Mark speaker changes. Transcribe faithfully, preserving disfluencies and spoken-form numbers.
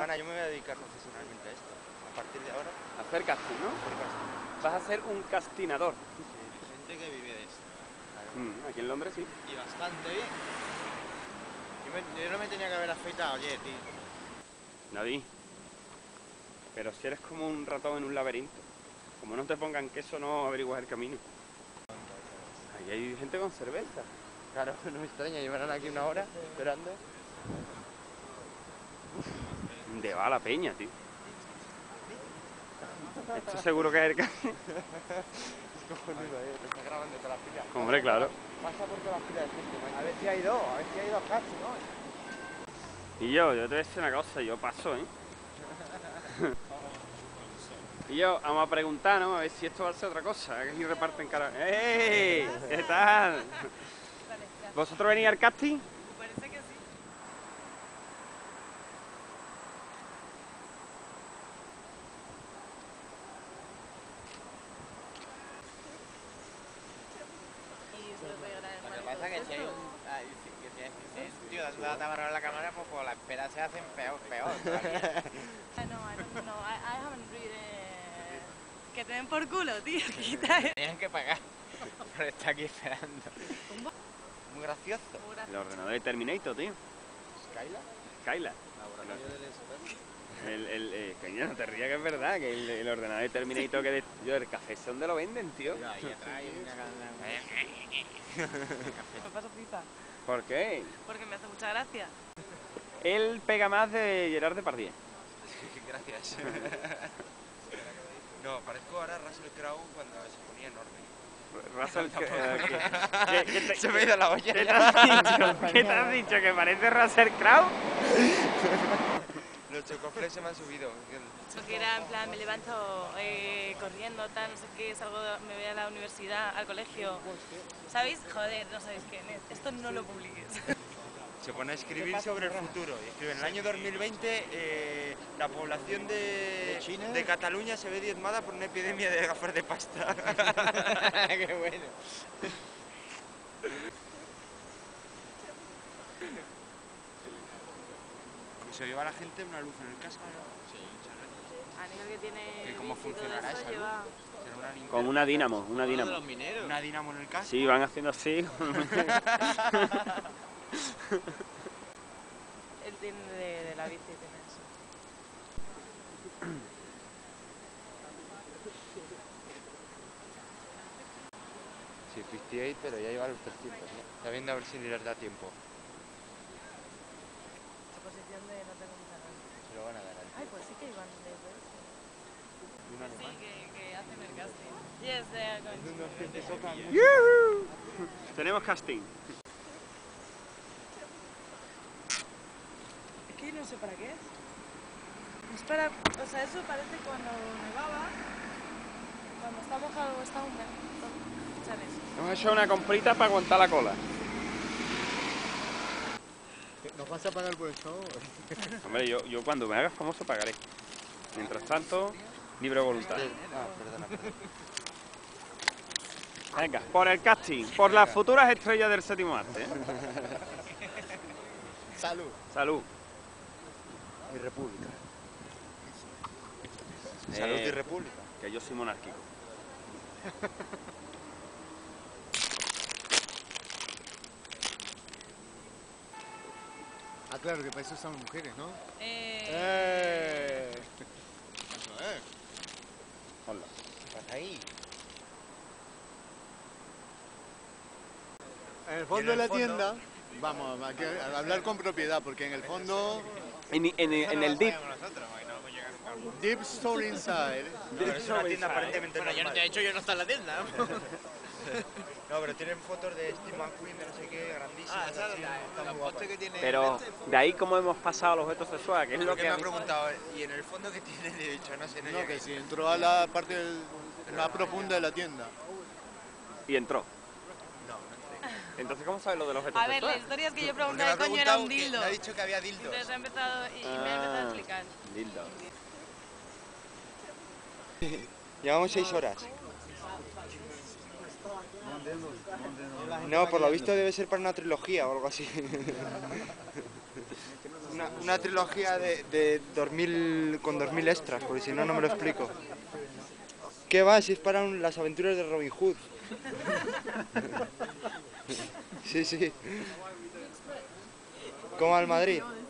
Speaker 1: Pana, yo me voy a dedicar profesionalmente a esto. A partir de ahora,
Speaker 2: A hacer casting, ¿no?
Speaker 1: hacer casting.
Speaker 2: Vas a ser un castinador.
Speaker 1: Sí, gente que vive de esto. Claro.
Speaker 2: Mm, aquí en Londres sí.
Speaker 1: Y bastante bien. Yo, me, yo no me tenía que haber afeitado ayer, tío.
Speaker 2: Nadie. Pero si eres como un ratón en un laberinto. Como no te pongan queso, no averiguas el camino. Ahí hay gente con cerveza.
Speaker 1: Claro, no me extraña, llevarán aquí una hora esperando.
Speaker 2: De va la peña, tío. Esto seguro que es el casting.
Speaker 1: Es cojonudo, eh. Te está grabando toda la fila.
Speaker 2: Hombre, claro.
Speaker 1: Pasa por toda la fila de gente, macho. A ver si hay dos, a ver si hay dos casting, ¿no?
Speaker 2: Y yo, yo te voy a decir una cosa, yo paso, ¿eh? Y yo, vamos a preguntar, ¿no? A ver si esto va a ser otra cosa. Que aquí reparten cara. ¡Ey! ¿Qué tal? ¿Vosotros venís al casting?
Speaker 3: Parece que sí. Y se lo voy a grabar en
Speaker 1: Lo que
Speaker 3: mano
Speaker 1: pasa es que
Speaker 3: todo
Speaker 1: si hay
Speaker 3: esto.
Speaker 1: un, ay, si- que si hay, si hay un tío dando la tabarra en la cámara, pues, pues las esperas se hacen peor, peor todavía.
Speaker 3: Ah, no, I don't know. I, I haven't read it. Que te den por culo, tío. Quita eso.
Speaker 1: Tenían que pagar por estar aquí esperando. Muy gracioso.
Speaker 2: El ordenador de Terminator, tío.
Speaker 1: ¿Skyla?
Speaker 2: Skylar.
Speaker 1: Laboratorio del
Speaker 2: El, el, eh, coño, no te rías que es verdad, que el, el ordenador de Terminator que... De, yo, el café, ¿es donde lo venden, tío?
Speaker 1: Ahí atrás hay una
Speaker 3: Me paso pipa.
Speaker 2: ¿Por qué?
Speaker 3: Porque me hace mucha gracia.
Speaker 2: Él pega más de Gerard Depardieu.
Speaker 1: Gracias. No, parezco ahora Russell Crowe cuando se ponía enorme.
Speaker 2: Russell, ¿qué, qué, qué, qué te,
Speaker 1: Se me ha ido la olla.
Speaker 2: ¿qué te has dicho? ¿Qué te has dicho? ¿Que parece Russell Crowe?
Speaker 1: Los chocofles se me han subido.
Speaker 3: Porque era en plan, me levanto eh, corriendo, tal, no sé qué, salgo, me voy a la universidad, al colegio. ¿Sabéis? Joder, no sabéis quién es. Esto no lo publiques.
Speaker 1: Se pone a escribir sobre el futuro. Y escribe, en el año dos mil veinte eh, la población de, de Cataluña se ve diezmada por una epidemia de gafas de pasta. ¡Qué bueno! ¿Se lleva la gente una luz en el casco? Sí,
Speaker 3: A nivel que tiene...
Speaker 1: ¿Que cómo
Speaker 3: bici y todo
Speaker 1: funcionará
Speaker 3: eso,
Speaker 1: esa
Speaker 3: lleva-
Speaker 1: luz? ¿Será una linterna?
Speaker 2: Con una dínamo, una
Speaker 1: ¿Uno de
Speaker 2: dínamo.
Speaker 1: los mineros? ¿Una dínamo en el casco?
Speaker 2: Sí, van haciendo así.
Speaker 3: Él tiene de, de la bici, tiene eso.
Speaker 1: Sí, cincuenta y ocho, pero ya lleva los trescientos, ¿no? Está viendo a ver si les da tiempo.
Speaker 3: Su posición de no tengo mucha ganas.
Speaker 1: Se lo van a dar al
Speaker 3: Ay, pues sí que iban de eso.
Speaker 1: ¿Y un
Speaker 3: Sí,
Speaker 1: alemán?
Speaker 3: que, que hacen el casting. Yes, they are going to.
Speaker 2: ¡Yuhu! Tenemos casting.
Speaker 3: Es que no sé para qué es. Es para, o sea, eso parece cuando nevaba, cuando está mojado o está húmedo. ¿Sabes?
Speaker 2: Hemos hecho una comprita para aguantar la cola.
Speaker 4: ¿Nos vas a pagar por esto?
Speaker 2: Hombre, yo, yo cuando me hagas famoso pagaré. Mientras tanto, libre voluntad.
Speaker 1: Ah, perdona, perdona.
Speaker 2: Venga, por el casting, por las futuras estrellas del séptimo arte. ¿eh?
Speaker 4: Salud.
Speaker 2: Salud.
Speaker 1: Y república. Salud y
Speaker 2: Eh,
Speaker 1: república.
Speaker 2: Que yo soy monárquico.
Speaker 4: Ah, claro, que para eso están mujeres, ¿no?
Speaker 3: Eh...
Speaker 4: ¡Eh! Eso es.
Speaker 2: Hola.
Speaker 1: ¿Qué pasa ahí?
Speaker 4: En el
Speaker 1: Y
Speaker 4: fondo
Speaker 1: en
Speaker 4: de
Speaker 1: el
Speaker 4: la
Speaker 1: fondo-
Speaker 4: tienda, vamos a, que- a hablar con propiedad, porque en el fondo,
Speaker 2: En, en, en el dip.
Speaker 1: Nosotros, porque no vamos a llegar nunca.
Speaker 4: Deep Store Inside.
Speaker 1: No, pero es una tienda aparentemente
Speaker 5: Bueno, yo no te he
Speaker 1: normal.
Speaker 5: dicho, yo no está en la tienda.
Speaker 1: No, pero tienen fotos de Steve McQueen, de no sé qué, grandísimas.
Speaker 5: Ah, ¿sabes?
Speaker 1: así,
Speaker 5: La,
Speaker 1: están
Speaker 5: la
Speaker 1: muy
Speaker 5: foto
Speaker 1: guapas.
Speaker 5: que tiene...
Speaker 2: Pero de ahí cómo hemos pasado al objeto sexual, que es lo
Speaker 1: Porque
Speaker 2: que
Speaker 1: me
Speaker 2: a
Speaker 1: ha
Speaker 2: mí-
Speaker 1: preguntado, ¿y en el fondo qué tiene? Le he dicho, no sé, no,
Speaker 4: No,
Speaker 1: llegué.
Speaker 4: que si entró a la parte del- más profunda de la tienda.
Speaker 2: y entró.
Speaker 1: No, no entré.
Speaker 2: Entonces, ¿cómo sabes lo del objeto
Speaker 3: A ver, la
Speaker 2: sexual?
Speaker 3: historia es que yo
Speaker 1: Porque me
Speaker 3: preguntaba
Speaker 1: ha
Speaker 3: qué coño era
Speaker 1: preguntado,
Speaker 3: un
Speaker 1: que-
Speaker 3: dildo.
Speaker 1: me ha dicho que había dildos.
Speaker 3: Entonces ha empezado y, y me ha empezado a explicar.
Speaker 2: Dildo.
Speaker 1: Llevamos seis horas. No, por lo visto debe ser para una trilogía o algo así. Una, una trilogía de, de dos mil, con dos mil extras, porque si no, no me lo explico. ¿Qué va? Si es para un- las aventuras de Robin Hood. Sí, sí. ¿Cómo va el Madrid?